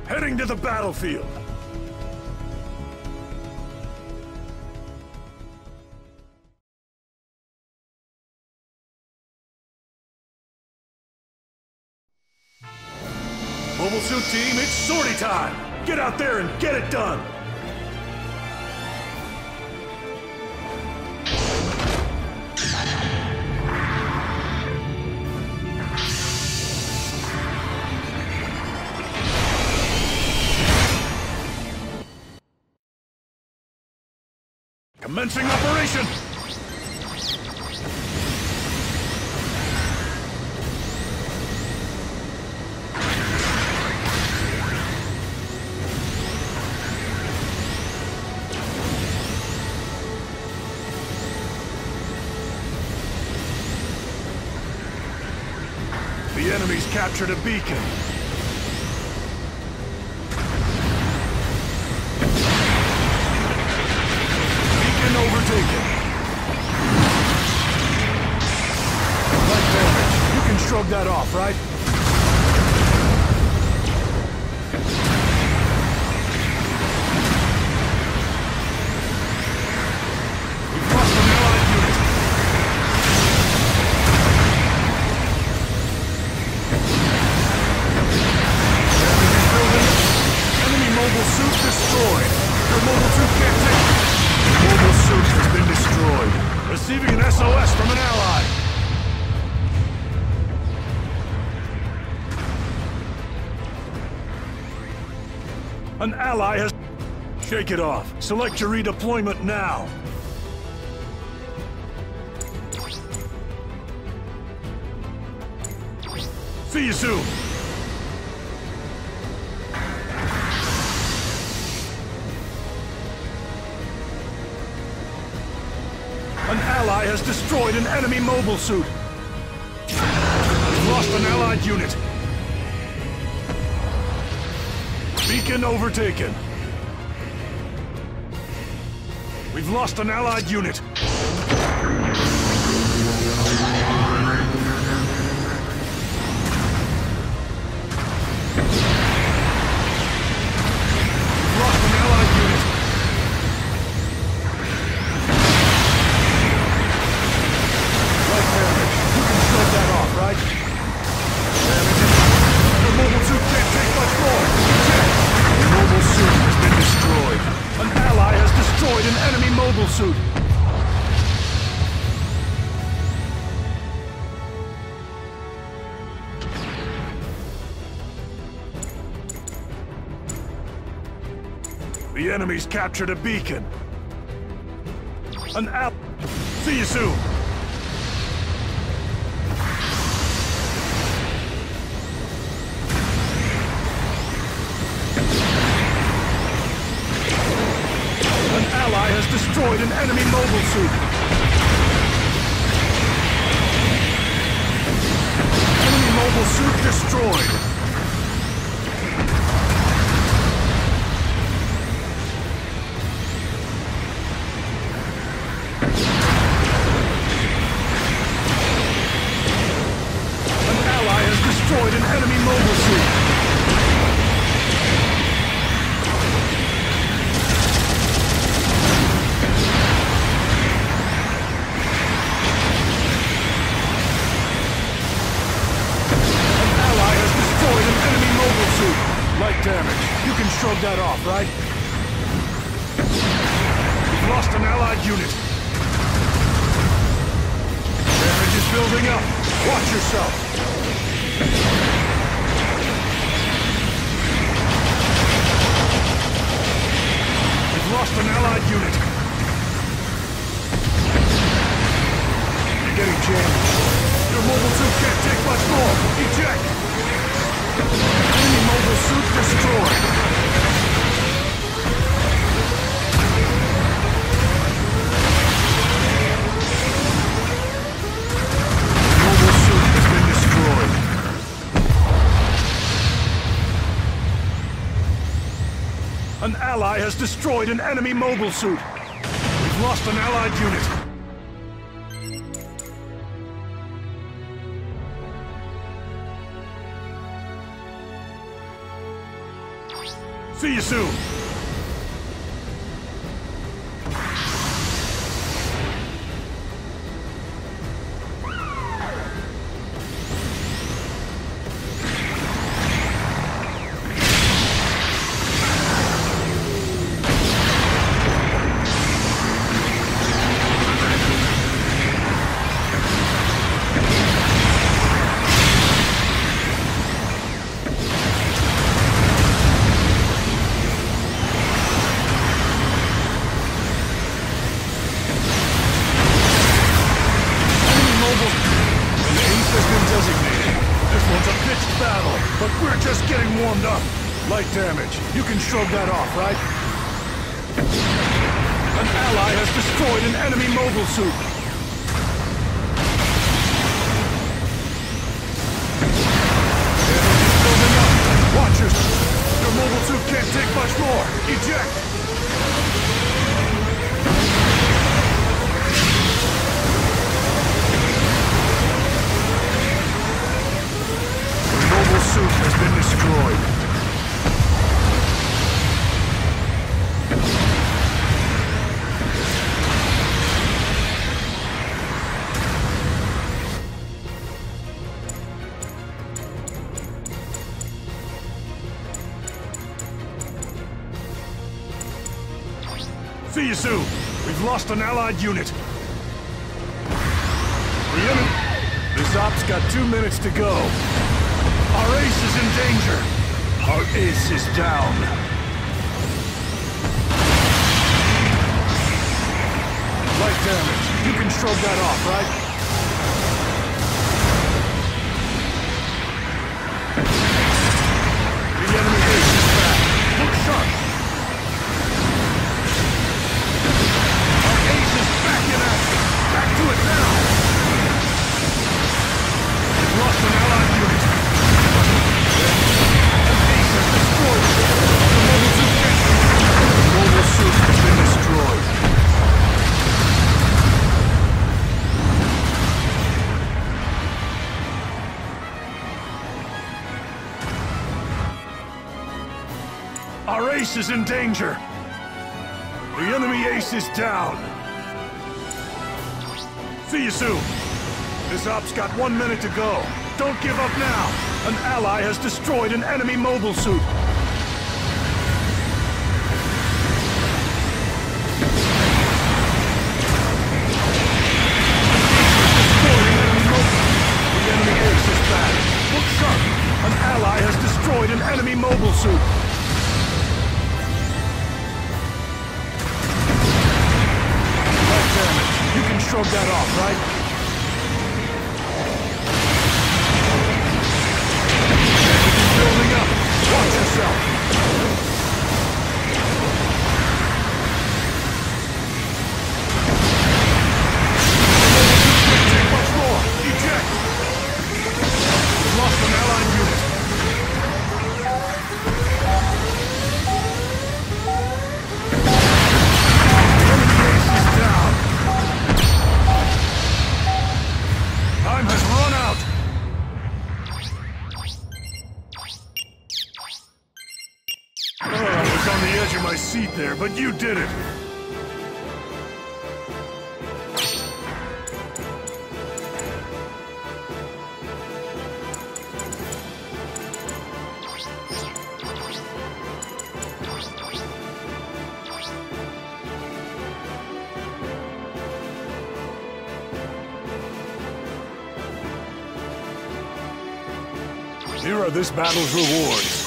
Heading to the battlefield. Mobile Suit Team, it's sortie time! Get out there and get it done! Commencing operation! The enemy's captured a beacon. Beacon overtaken. Light damage. You can shrug that off, right? We've lost an allied unit. Mobile suit destroyed. Your mobile suit can't take it. Mobile suit has been destroyed. Receiving an SOS from an ally. An ally has... Shake it off. Select your redeployment now. See you soon. An ally has destroyed an enemy mobile suit. We've lost an allied unit. Beacon overtaken. We've lost an allied unit. We've lost an allied unit. Right? Damage. Your mobile suit can't take much more. Check. Your mobile suit has been destroyed. An ally has destroyed an enemy mobile suit. The enemy's captured a beacon. An ally. See you soon. Ally has destroyed an enemy mobile suit. Enemy mobile suit destroyed. An ally has destroyed an enemy mobile suit. Light damage. You can shrug that off, right? We've lost an allied unit. Damage is building up. Watch yourself. We've lost an allied unit. You're getting jammed. Your mobile suit can't take much more. Eject. Enemy mobile suit destroyed. Mobile suit has been destroyed. An ally has destroyed an enemy mobile suit. We've lost an allied unit. See you soon. But we're just getting warmed up. Light damage. You can shrug that off, right? An ally has destroyed an enemy mobile suit. Energy's building up. Watch yourself. Your mobile suit can't take much more. Eject. Suit has been destroyed. See you soon. We've lost an allied unit. The enemy... This op's got 2 minutes to go. Our ace is in danger. Our ace is down. Light damage. You can shrug that off, right? The enemy ace is back. Look sharp. Our ace is back in action. Back to it now. We've lost an allied unit. Our ace is in danger. The enemy ace is down. See you soon. This op's got 1 minute to go. Don't give up now. An ally has destroyed an enemy mobile suit. The enemy ace is back. Look sharp. An ally has destroyed an enemy mobile suit. You can shrug that off, right? Energy's building up. Watch yourself. Can't take much more. Eject. We've lost an allied unit. The enemy ace is down. Time has run out! Oh, I was on the edge of my seat there, but you did it! Here are this battle's rewards.